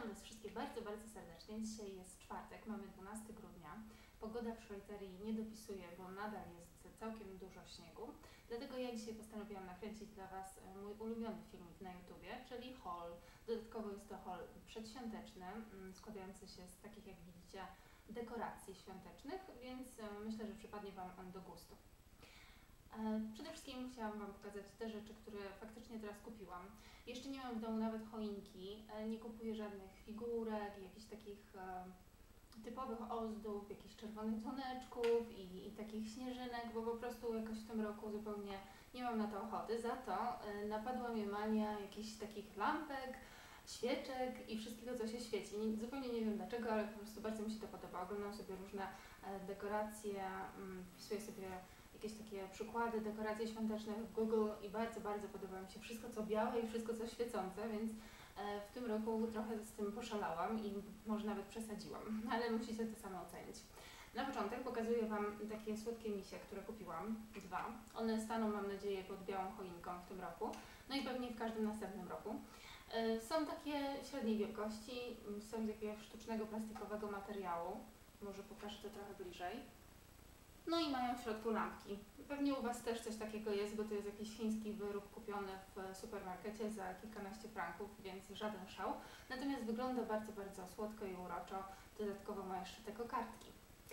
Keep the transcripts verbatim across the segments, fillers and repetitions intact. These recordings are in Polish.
Witam Was wszystkich bardzo, bardzo serdecznie. Dzisiaj jest czwartek, mamy dwunastego grudnia. Pogoda w Szwajcarii nie dopisuje, bo nadal jest całkiem dużo śniegu. Dlatego ja dzisiaj postanowiłam nakręcić dla Was mój ulubiony filmik na YouTubie, czyli haul. Dodatkowo jest to haul przedświąteczny, składający się z takich, jak widzicie, dekoracji świątecznych, więc myślę, że przypadnie Wam on do gustu. Przede wszystkim chciałam Wam pokazać te rzeczy, które faktycznie teraz kupiłam. Jeszcze nie mam w domu nawet choinki, nie kupuję żadnych figurek, jakichś takich e, typowych ozdób, jakichś czerwonych dzwoneczków i, i takich śnieżynek, bo po prostu jakoś w tym roku zupełnie nie mam na to ochoty. Za to e, napadła mnie mania jakichś takich lampek, świeczek i wszystkiego, co się świeci. Nie, zupełnie nie wiem dlaczego, ale po prostu bardzo mi się to podoba. Oglądam sobie różne e, dekoracje, mm, wpisuję sobie jakieś takie przykłady dekoracji świątecznych w Google i bardzo, bardzo podoba mi się wszystko, co białe i wszystko, co świecące, więc e, w tym roku trochę z tym poszalałam i może nawet przesadziłam, ale musicie to same ocenić. Na początek pokazuję Wam takie słodkie misie, które kupiłam, dwa. One staną, mam nadzieję, pod białą choinką w tym roku, no i pewnie w każdym następnym roku. E, są takie średniej wielkości, są z jakiegoś sztucznego, plastikowego materiału, może pokażę to trochę bliżej. No i mają w środku lampki. Pewnie u Was też coś takiego jest, bo to jest jakiś chiński wyrób kupiony w supermarkecie za kilkanaście franków, więc żaden szał. Natomiast wygląda bardzo, bardzo słodko i uroczo. Dodatkowo ma jeszcze te kokardki.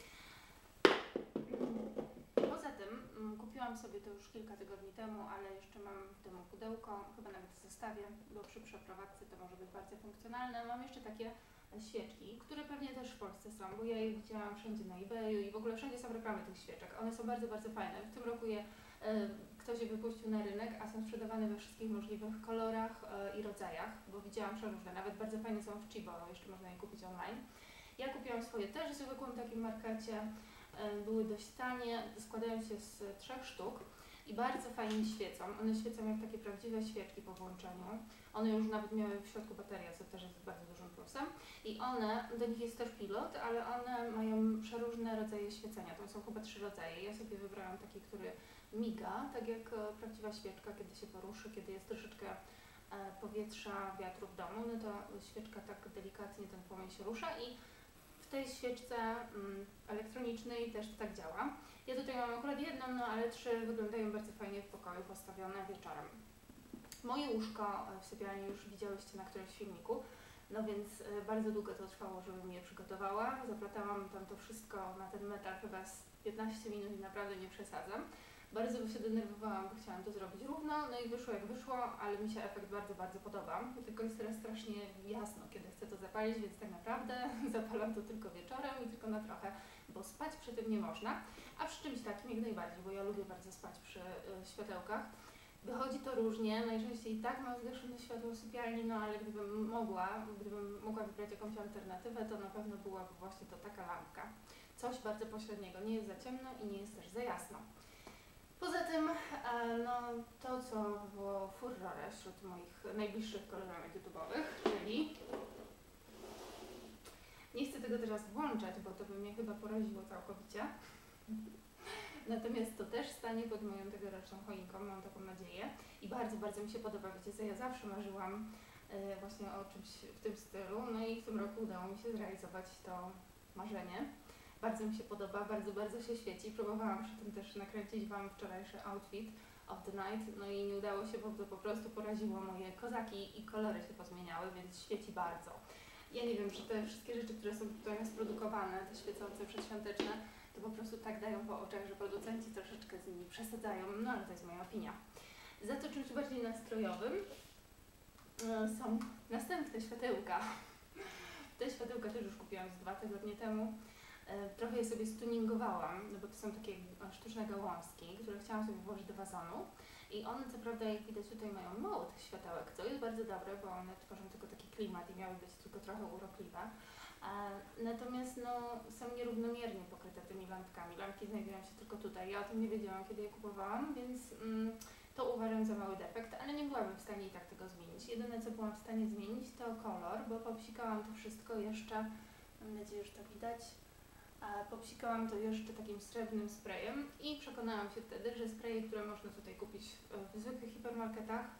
Poza tym mm, kupiłam sobie to już kilka tygodni temu, ale jeszcze mam w domu pudełko, chyba nawet zostawię, bo przy przeprowadzce to może być bardzo funkcjonalne. Mam jeszcze takie świeczki, które pewnie też w Polsce są, bo ja je widziałam wszędzie na eBayu i w ogóle wszędzie są reklamy tych świeczek. One są bardzo, bardzo fajne. W tym roku je e, ktoś je wypuścił na rynek, a są sprzedawane we wszystkich możliwych kolorach e, i rodzajach, bo widziałam przeróżne. Nawet bardzo fajne są w Chibo, jeszcze można je kupić online. Ja kupiłam swoje też w zwykłym takim markecie. E, były dość tanie, składają się z trzech sztuk. I bardzo fajnie świecą. One świecą jak takie prawdziwe świeczki po włączeniu. One już nawet miały w środku baterię, co też jest bardzo dużym plusem. I one, do nich jest też pilot, ale one mają przeróżne rodzaje świecenia. To są chyba trzy rodzaje. Ja sobie wybrałam taki, który miga, tak jak prawdziwa świeczka, kiedy się poruszy, kiedy jest troszeczkę powietrza, wiatru w domu, no to świeczka tak delikatnie, ten płomień się rusza i w tej świeczce mm, elektronicznej też to tak działa. Ja tutaj mam akurat jedną, no ale trzy wyglądają bardzo fajnie w pokoju, postawione wieczorem. Moje łóżko w sypialni już widziałyście na którymś filmiku, no więc bardzo długo to trwało, żebym je przygotowała. Zaplatałam tam to wszystko na ten metal chyba z piętnaście minut i naprawdę nie przesadzam. Bardzo się denerwowałam, bo chciałam to zrobić równo, no i wyszło jak wyszło, ale mi się efekt bardzo, bardzo podoba. Tylko jest teraz strasznie jasno, kiedy chcę to zapalić, więc tak naprawdę zapalam to tylko wieczorem i tylko na trochę, bo spać przy tym nie można. A przy czymś takim jak najbardziej, bo ja lubię bardzo spać przy y, światełkach. Wychodzi to różnie, najczęściej i tak mam zgaszone światło w sypialni, no ale gdybym mogła, gdybym mogła wybrać jakąś alternatywę, to na pewno byłaby właśnie to taka lampka. Coś bardzo pośredniego, nie jest za ciemno i nie jest też za jasno. Poza tym, no, to co było furorem wśród moich najbliższych koleżanek YouTube'owych, czyli nie chcę tego teraz włączać, bo to by mnie chyba poraziło całkowicie. Natomiast to też stanie pod moją tegoroczną choinką, mam taką nadzieję. I bardzo, bardzo mi się podoba, wiecie co, ja zawsze marzyłam y, właśnie o czymś w tym stylu, no i w tym roku udało mi się zrealizować to marzenie. Bardzo mi się podoba, bardzo, bardzo się świeci. Próbowałam przy tym też nakręcić Wam wczorajszy outfit of the night, no i nie udało się, bo to po prostu poraziło moje kozaki i kolory się pozmieniały, więc świeci bardzo. Ja nie wiem, czy te wszystkie rzeczy, które są tutaj sprodukowane, te świecące, przedświąteczne, to po prostu tak dają po oczach, że producenci troszeczkę z nimi przesadzają, no ale to jest moja opinia. Za to czymś bardziej nastrojowym są następne światełka. Te światełka też już kupiłam z dwa tygodnie temu. Trochę je sobie stuningowałam, no bo to są takie sztuczne gałązki, które chciałam sobie włożyć do wazonu. I one co prawda, jak widać tutaj, mają mało tych światełek, co jest bardzo dobre, bo one tworzą tylko taki klimat i miały być tylko trochę urokliwe. Natomiast no, są nierównomiernie pokryte tymi lampkami. Lampki znajdują się tylko tutaj. Ja o tym nie wiedziałam, kiedy je kupowałam, więc mm, to uważam za mały defekt, ale nie byłabym w stanie i tak tego zmienić. Jedyne, co byłam w stanie zmienić, to kolor, bo popsikałam to wszystko jeszcze, mam nadzieję, że to widać, popsikałam to jeszcze takim srebrnym sprayem i przekonałam się wtedy, że spraye, które można tutaj kupić w zwykłych hipermarketach,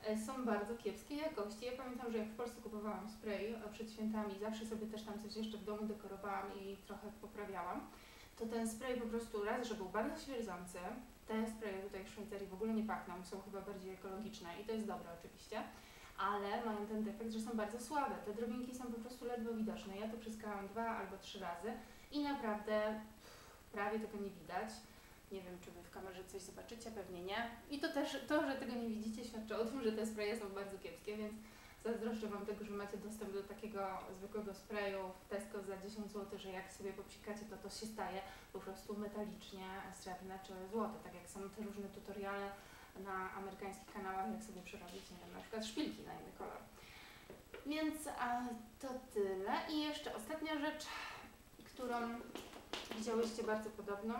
są bardzo kiepskiej jakości. Ja pamiętam, że jak w Polsce kupowałam spray przed świętami, zawsze sobie też tam coś jeszcze w domu dekorowałam i trochę poprawiałam, to ten spray po prostu raz, że był bardzo śmierdzący, te spraye tutaj w Szwajcarii w ogóle nie pachną, są chyba bardziej ekologiczne i to jest dobre oczywiście, ale mają ten defekt, że są bardzo słabe. Te drobinki są po prostu ledwo widoczne. Ja to pryskałam dwa albo trzy razy i naprawdę prawie tego nie widać. Nie wiem, czy wy w kamerze coś zobaczycie, pewnie nie. I to też, to, że tego nie widzicie, świadczy o tym, że te spraye są bardzo kiepskie, więc zazdroszczę wam tego, że macie dostęp do takiego zwykłego sprayu w Tesco za dziesięć złotych, że jak sobie popsikacie, to to się staje po prostu metalicznie srebrne czy złote, tak jak są te różne tutoriale na amerykańskich kanałach, jak sobie przerobić, nie wiem, na przykład szpilki na inny kolor. Więc a, to tyle. I jeszcze ostatnia rzecz, którą widziałyście bardzo podobną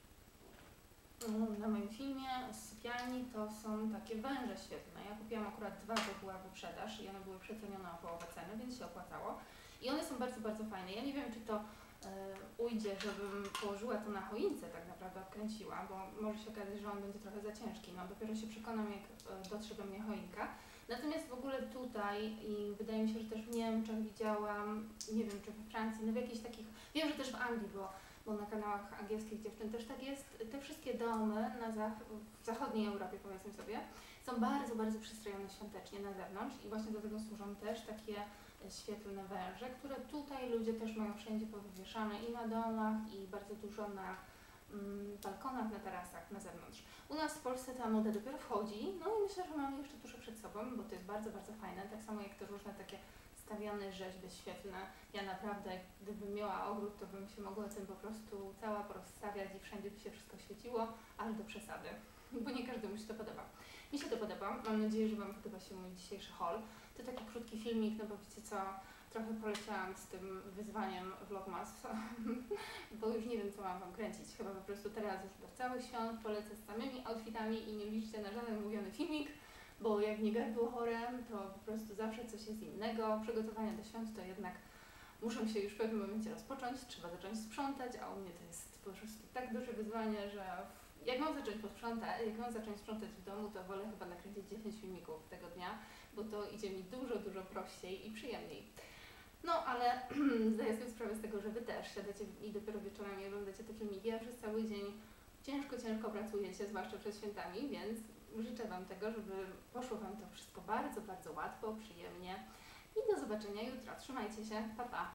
na moim filmie z sypialni, to są takie węże świetlne. Ja kupiłam akurat dwa, bo była wyprzedaż i one były przecenione o połowę ceny, więc się opłacało. I one są bardzo, bardzo fajne. Ja nie wiem, czy to y, ujdzie, żebym położyła to na choince, tak naprawdę odkręciła, bo może się okazać, że on będzie trochę za ciężki. No dopiero się przekonam, jak y, dotrze do mnie choinka. Natomiast w ogóle tutaj i wydaje mi się, że też w Niemczech widziałam, nie wiem, czy we Francji, no w jakichś takich, wiem, że też w Anglii było, bo na kanałach angielskich dziewczyn też tak jest, te wszystkie domy na zach w zachodniej Europie, powiedzmy sobie, są bardzo, bardzo przystrojone świątecznie na zewnątrz i właśnie do tego służą też takie świetlne węże, które tutaj ludzie też mają wszędzie powywieszane i na domach, i bardzo dużo na mm, balkonach, na tarasach, na zewnątrz. U nas w Polsce ta moda dopiero wchodzi, no i myślę, że mamy jeszcze dużo przed sobą, bo to jest bardzo, bardzo fajne, tak samo jak te różne takie stawiane rzeźby świetlne. Ja naprawdę, gdybym miała ogród, to bym się mogła tym po prostu cała porozstawiać i wszędzie by się wszystko świeciło, ale do przesady, bo nie każdemu się to podoba. Mi się to podoba, mam nadzieję, że wam podoba się mój dzisiejszy haul. To taki krótki filmik, no bo wiecie co, trochę poleciałam z tym wyzwaniem Vlogmas, bo już nie wiem, co mam wam kręcić. Chyba po prostu teraz już do całych świąt polecę z samymi outfitami i nie liczcie na żaden mówiony filmik, bo jak nie gardło chore, to po prostu zawsze coś jest innego. Przygotowania do świąt to jednak muszą się już w pewnym momencie rozpocząć, trzeba zacząć sprzątać, a u mnie to jest po prostu tak duże wyzwanie, że jak mam zacząć posprzątać, jak mam zacząć sprzątać w domu, to wolę chyba nakręcić dziesięć filmików tego dnia, bo to idzie mi dużo, dużo prościej i przyjemniej. No, ale zdaję sobie sprawę z tego, że wy też siadacie i dopiero wieczorami oglądacie te filmiki, a przez cały dzień ciężko, ciężko pracujecie, zwłaszcza przed świętami, więc życzę wam tego, żeby poszło wam to wszystko bardzo, bardzo łatwo, przyjemnie i do zobaczenia jutro. Trzymajcie się, pa pa!